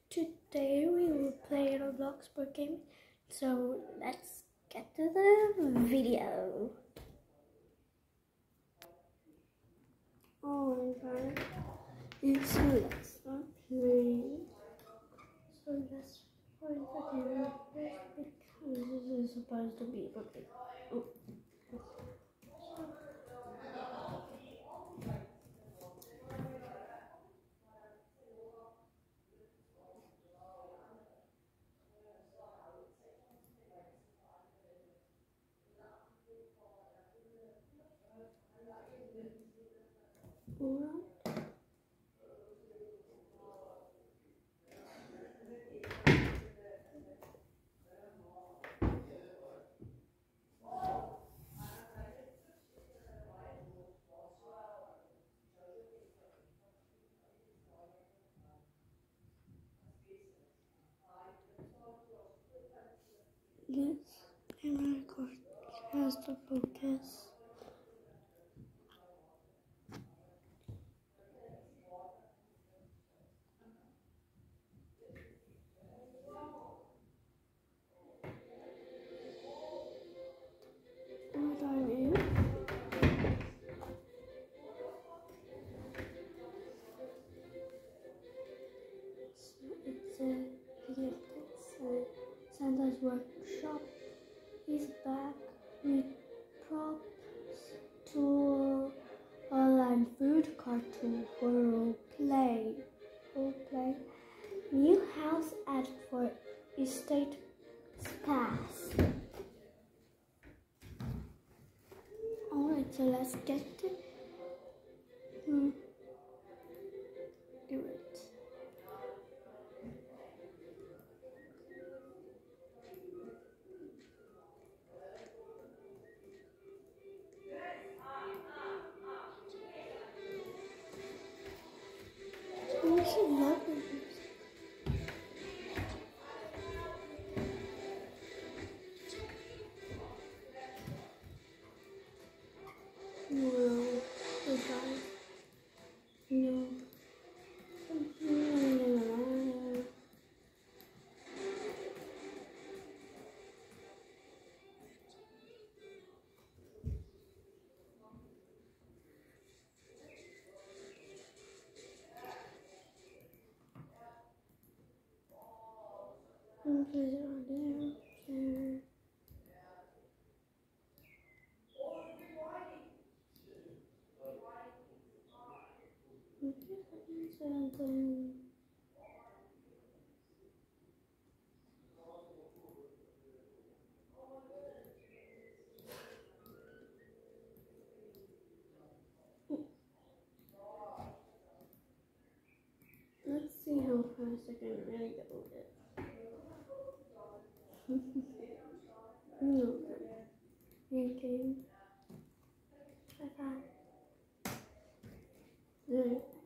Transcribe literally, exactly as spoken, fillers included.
Today we will play Roblox board game. So let's get to the video. Oh my god. It's so let's start playing. So let's find the game because this is supposed to be okay. Oh. Alright. This camera record has to focus. What are you? So it's a yes, it's a Santa's workshop. He's back with props, tool, and food cartoon for role play. Role play. New house ad for estate pass. Alright, so let's get to hmm, do it. I should love this. No, goodbye. No. Place it on there. There. And then let's see how fast I can really go with it. No. Okay. Bye bye.